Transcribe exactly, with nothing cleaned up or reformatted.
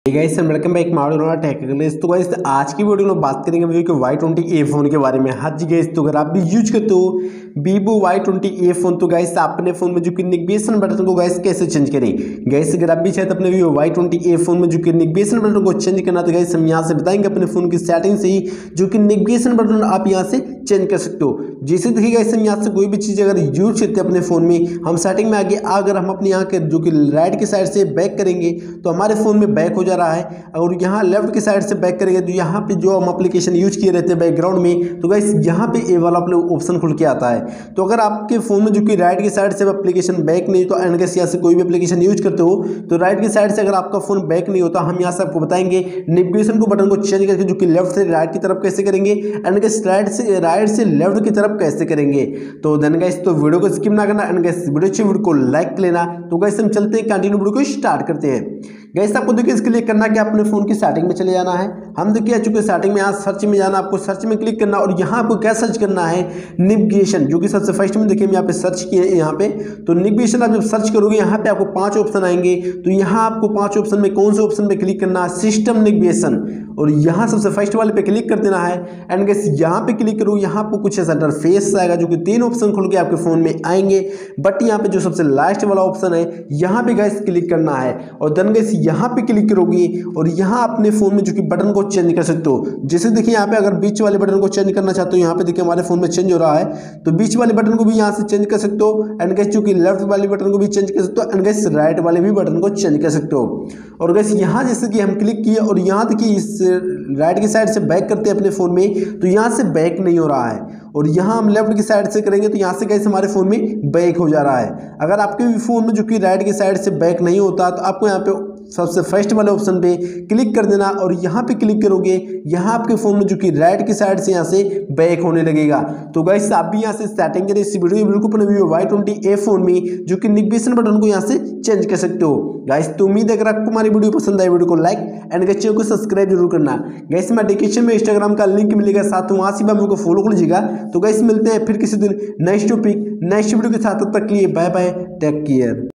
Guys welcome back Marula tech guys. तो guys आज की वीडियो में बात करेंगे वीवो के वाई ट्वेंटी ए फोन के बारे में। हाँ जी गाइस, तो अगर आप भी यूज करते हो Vivo Y twenty A phone तो गाइस अपने फोन में जो कि नेविगेशन बटन को गाइस कैसे चेंज करें। गाइस अगर आप भी चाहते अपने Vivo Y twenty A phone में जो कि नेविगेशन बटन को चेंज करना तो गाइस हम यहाँ से बताएंगे अपने फोन की सेटिंग से ही जो कि नेविगेशन बटन आप यहाँ से चेंज कर सकते हो। जैसे देखिए गाइस हम यहाँ से कोई भी चीज़ अगर यूज करते हैं अपने फोन में, हम सेटिंग में आगे अगर हम अपने यहाँ के जो कि राइट की साइड से बैक करेंगे तो हमारे फोन में बैक हो जा रहा है, और यहाँ लेफ्ट की साइड से बैक करेंगे तो यहाँ पे जो हम एप्लीकेशन यूज किए रहते हैं बैकग्राउंड में तो गाइस यहाँ पे ए वाला ऑप्शन खुल के आता है। तो अगर आपके फोन में जो कि राइट की साइड से एप्लीकेशन बैक नहीं तो एंड यहाँ से कोई भी एप्लीकेशन यूज करते हो तो राइट की साइड से अगर आपका फोन बैक नहीं होता हम यहाँ से आपको बताएंगे नेविगेशन को बटन को चेंज करके जो कि लेफ्ट से राइट की तरफ कैसे करेंगे एंड राइट से राइट से लेफ्ट की तरफ कैसे करेंगे। तो देन गाइस तो वीडियो को स्किप ना करना एंड गाइस वीडियो अच्छी वीडियो को लाइक कर लेना। तो गाइस हम चलते हैं कंटिन्यू वीडियो को स्टार्ट करते हैं। गाइस आपको देखिए इसके लिए करना क्या, अपने फोन की सेटिंग में चले जाना है। हम देखिए आ चुके सेटिंग में, यहाँ सर्च में जाना, आपको सर्च में क्लिक करना और यहाँ आपको क्या सर्च करना है नेविगेशन, जो कि सबसे फर्स्ट में देखिए हम यहाँ पे सर्च किए हैं यहाँ पे। तो नेविगेशन आप जब सर्च करोगे यहाँ पे आपको पांच ऑप्शन आएंगे। तो यहाँ आपको पांच ऑप्शन में कौन से ऑप्शन पे क्लिक करना है, सिस्टम नेविगेशन, और यहाँ सबसे फर्स्ट वाले पे क्लिक कर देना है। एंड गाइस यहाँ पे क्लिक करो, यहाँ आपको कुछ ऐसा इंटरफेस आएगा जो कि तीन ऑप्शन खुल के आपके फोन में आएंगे। बट यहाँ पे जो सबसे लास्ट वाला ऑप्शन है यहाँ पे गाइस क्लिक करना है, और देन गाइस यहाँ पे क्लिक करोगे और यहाँ अपने फोन में जो कि बटन को चेंज कर सकते हो। जैसे देखिए यहाँ पे अगर बीच वाले बटन को चेंज करना चाहते हो, यहाँ पे देखिए हमारे फोन में चेंज हो रहा है, तो बीच वाले बटन को भी यहाँ से चेंज कर सकते हो। एंड गाइस जो कि लेफ्ट वाले बटन को भी चेंज कर सकते हो, एंड गाइस राइट वाले भी बटन को चेंज कर सकते हो। और गाइस यहाँ जैसे कि हम क्लिक किए और यहाँ देखिए इस राइट की साइड से बैक करते हैं अपने फोन में तो यहाँ से बैक नहीं हो रहा है, और यहाँ हम लेफ्ट की साइड से करेंगे तो यहाँ से गाइस हमारे फोन में बैक हो जा रहा है। अगर आपके भी फोन में जो कि राइट की साइड से बैक नहीं होता तो आपको यहाँ पे सबसे फर्स्ट वाले ऑप्शन पे क्लिक कर देना, और यहाँ पे क्लिक करोगे यहाँ आपके फोन में जो कि राइट की साइड से यहाँ से बैक होने लगेगा। तो गाइस आप भी यहाँ से सेटिंग करें इस वीडियो बिल्कुल अपने Vivo Y twenty A phone में जो कि नेविगेशन बटन को यहाँ से चेंज कर सकते हो। गाइस तो उम्मीद है अगर आपको हमारी वीडियो पसंद आए वीडियो को लाइक एंड चैनल को सब्सक्राइब जरूर करना। गाइस मैं डिस्क्रिप्शन में इंस्टाग्राम का लिंक मिलेगा, साथ वहाँ से भी को फॉलो कर लीजिएगा। तो गाइस मिलते हैं फिर किसी दिन नेक्स्ट टॉपिक नेक्स्ट वीडियो के साथ, तब तक के लिए बाय बाय, टेक केयर।